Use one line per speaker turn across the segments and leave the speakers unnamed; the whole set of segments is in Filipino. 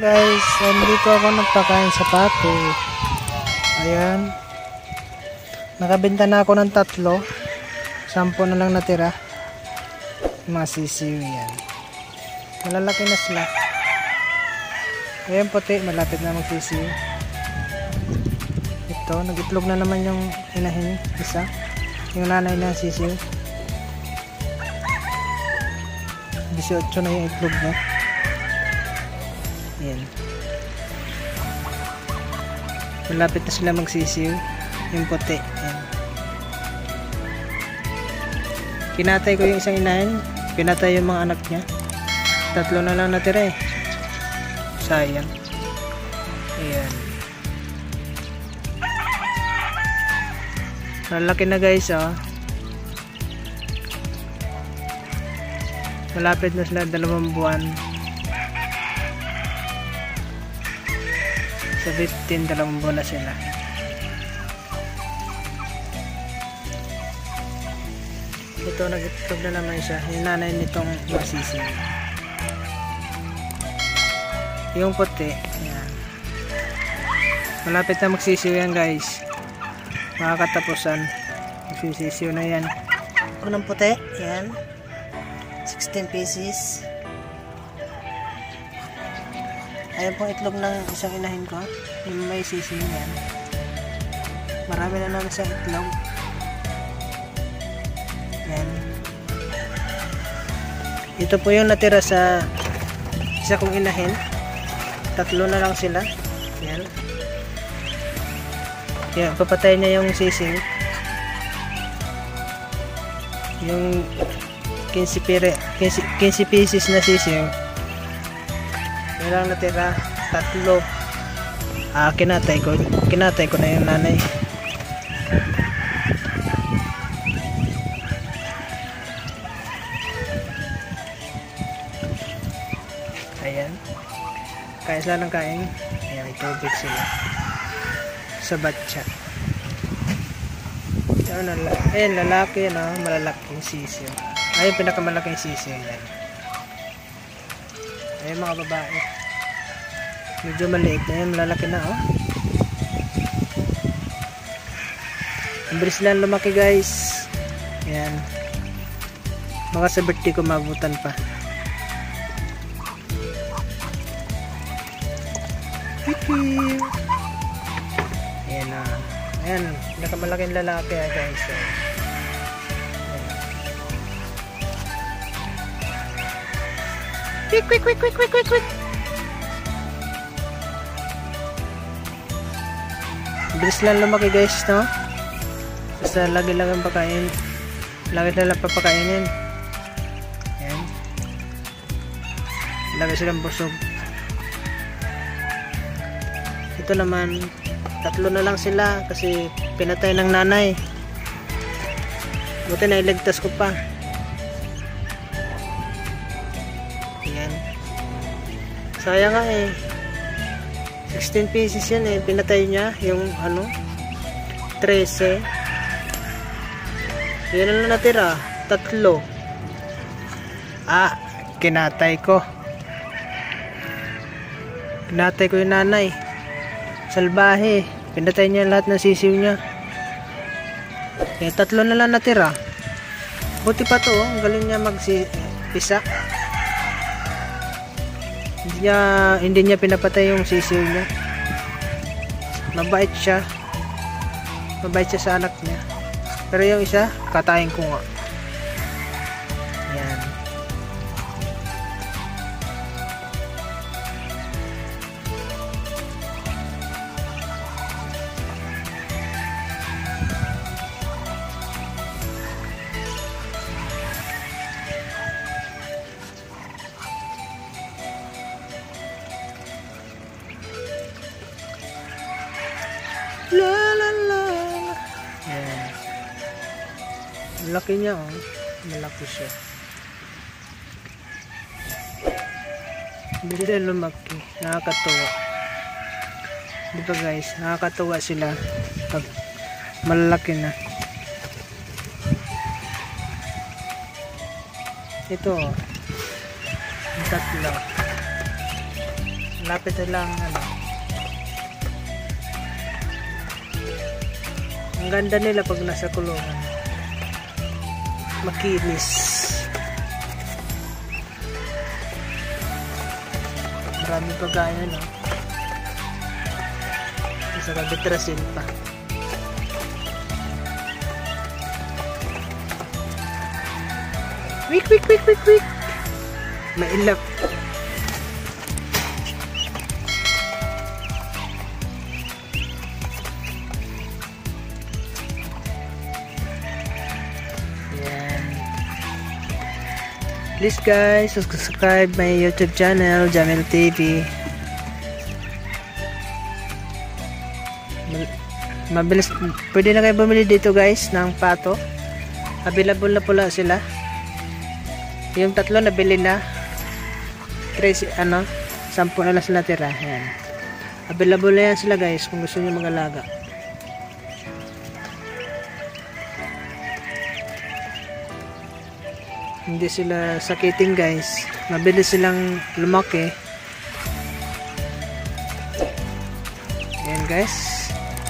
Guys, nandito ako nagpakain sa pato. Ayan. Nakabenta na ako ng 3. 10 na lang natira. Mga sisiw yan. Malalaki na sila. Ayan puti, malapit na magsisiw. Ito, nag-itlog na naman yung inahin. Isa. Yung nanay na sisiw. 18 na yung itlog na. Ayan. Malapit na sila magsisiw. Yung puti. Ayan. Kinatay ko yung isang inahin. Pinatay yung mga anak niya. 3 na lang natira eh. Sayang. Ayan. Malaki na guys oh. Malapit na sila 2 buwan. Sa 15, 2 buwan na sila. Ito nag-itlog na naman siya. Yung nanay nitong masisi. Yung puti. Ayan. Malapit na magsisiw yan guys. Makakatapusan. Magsisisiw na yan. Unang puti. Ayan. 16 pieces. Ayan pong itlog ng isang inahin ko. Yung may sisiw yan. Marami na naman sa itlog. Ayan. Ito po yung natira sa isa kong inahin. 3 na lang sila. Ayan. Ayan, papatay niya yung sisiw. Yung 15 pieces na sisiw. Meron natira 3. Kinatay ko na yung nanay. Ayan. Kain sila ng kain. Ayan, may tubig sila. Sa batya. Ayan, lalaki no? Malalaking sisiw. Ayan, pinakamalaking sisiw yan. Ayan mga babae. Medyo maliit na yan. Malalaki na oh. Ang bilis lang lumaki guys. Ayan. Baka sa birthday ko mabutan pa. Ayan na. Ayan. Pinakamalaking lalaki guys. Quick. Bilis lang lumaki guys, no? Basta lagi lang ang pakain. Lagi na lang papakainin. Ayan. Lagi silang busog. Ito naman 3 na lang sila kasi pinatay ng nanay. Buti na iligtas ko pa. Ayan. Sayang nga eh. 16 pieces yan eh. Pinatay niya yung 13. Yan na lang natira. 3. Kinatay ko. Pinatay ko yung nanay. Salbahe. Pinatay niya lahat ng sisiw niya. Kaya 3 na lang natira. Buti pa to. Ang galing niya mag-isa. Hindi niya pinapatay yung sisiw niya. Mabait siya. Mabait siya sa anak niya. Pero yung isa, katayin ko nga. Yan. Ayan. Laki niya oh. Malaki siya. Hindi na lumaki. Nakakatuwa. Diba guys? Nakakatuwa sila pag malalaki na. Ito oh. 3. Lapit na lang ano. Ang ganda nila pag nasa kulungan. Makinis. Marami pagkain ano. Isa ka bitrasin pa. Quick, quick, quick, quick, quick. Mailap. Please guys, subscribe my YouTube channel, Jamil TV. Mabilis, pwede na kayo bumili dito guys ng pato. Available na pula sila. Yung tatlo nabili na. Crazy, 10 na lang sila tira. Yan. Available na yan sila guys kung gusto niyo mag-alaga. Hindi sila sakitin guys. Mabilis silang lumaki. Ayan guys.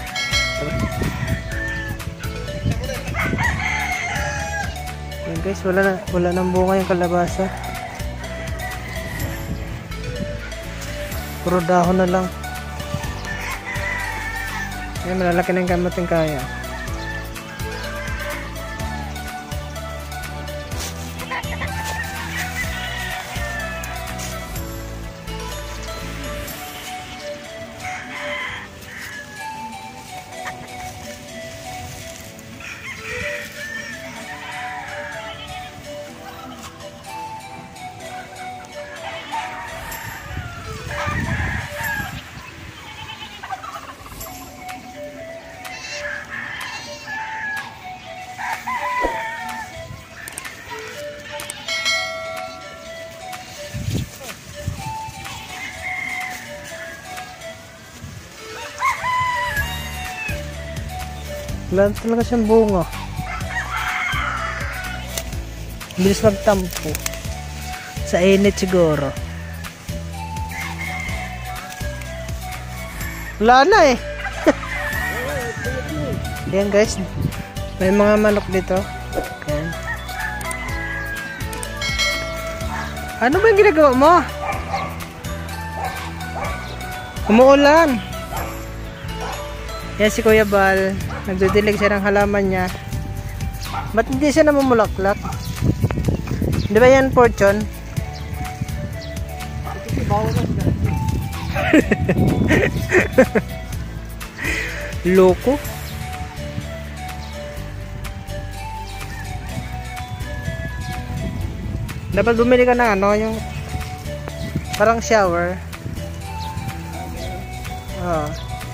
Ayan guys, wala nang bunga yung kalabasa. Puro dahon na lang. Ayan, malalaki na yung kamating kaya. Wala talaga siyang bunga. Bilis magtampo. Sa init siguro. Wala na eh. Ayan guys. May mga manok dito. Ayan. Ano ba yung ginagawa mo? Umuulan. Yan si Kuya Bal. Nagdidilig siya ng halaman niya. Ba't hindi siya namumulaklak? Di ba yan, Fortune? Loko. Dapat bumili ka ng yung parang shower. Oh.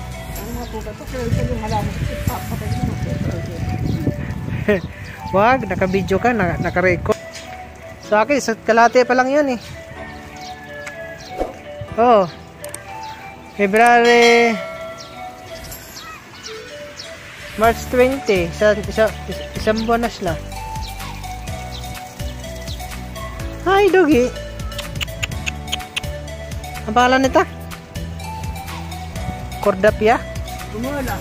Wag, naka-video ka, naka-record. Sa akin, sa kalate pa lang yun eh. Oh. February March 20, isang buwan na sila. Hi, doggy. Ang pangalan nito? Cordapia? Gumala.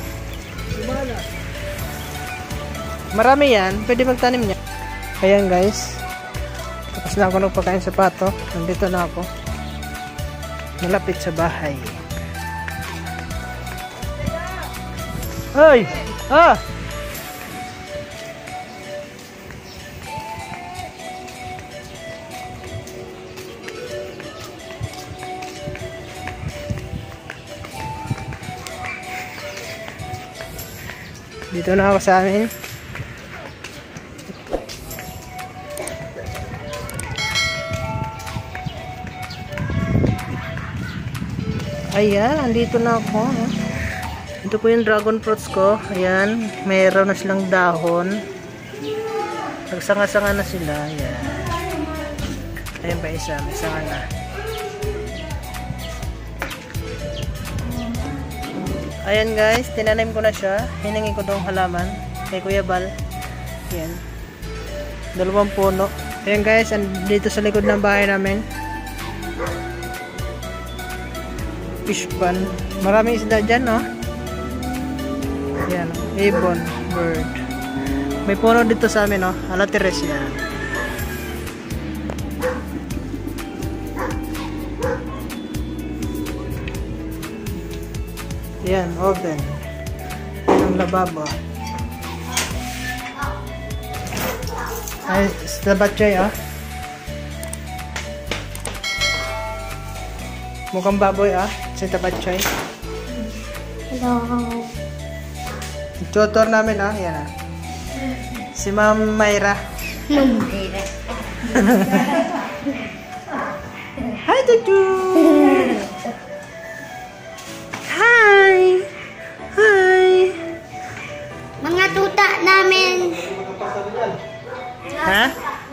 Marami yan. Pwede magtanim niya. Ayan guys. Tapos na ako nagpakain sa pato. Nandito na ako. Malapit sa bahay. Ay! Ah! Dito na ako sa amin. Ayan, andito na ako. Ito po yung dragon fruits ko. Ayan, mayroon na silang dahon. Nagsanga-sanga na sila. Ayan. Ayan pa isa, may sanga na. Ayan guys, tinanim ko na siya. Hinangin ko doong halaman kay Kuya Bal. Ayan. 2 puno. Ayan guys, dito sa likod ng bahay namin. fish pan. Maraming isda dyan, no? Yan, ibon, bird. May puno dito sa amin, no? Alateres yan. Yan, oven. Yan ang lababo. Ay, sa batchoy, ah. Mukhang baboy, ah. Sa tabatchoy.
Hello.
Tutor namin, ah. Yan, ah. Si Ma'am Mayra. Hi, Tutu! Hi! Hi!
Mga tuta namin.
Ha?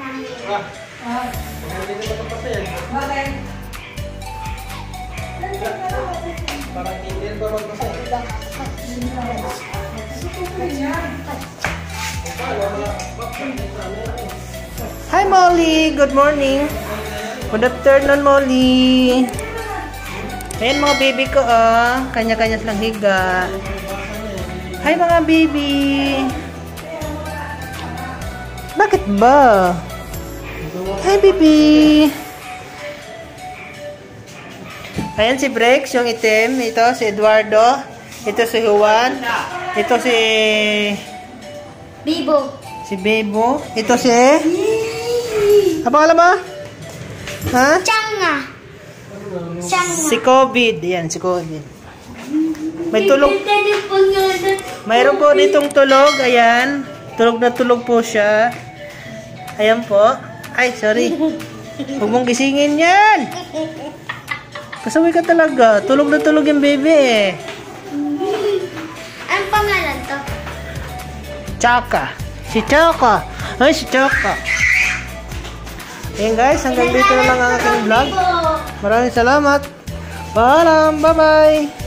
Hi, Molly! Good morning! Good afternoon, Molly! Ayan mga baby ko, oh. Kanya-kanya silang higa. Hi, mga baby! Bakit ba? Hi, baby! Ayan si Brex, yung itim. Ito si Eduardo. Ito si Juan. Ito si...
Bibo.
Si Bebo. Ito si... Apa alam mo? Ha?
Changa. Changa.
Si COVID. Yan, si COVID. May tulog. Mayroon po ditong tulog. Ayan. Tulog na tulog po siya. Ayan po. Ay, sorry. Huwag mong gisingin yan. Kasaway ka talaga. Tulog na tulog yung baby eh.
Anong pangalan to?
Chaka. Si Chaka. Ay, si Chaka. Ayan guys, hanggang dito na lang ang aking vlog. Maraming salamat. Paalam. Bye-bye.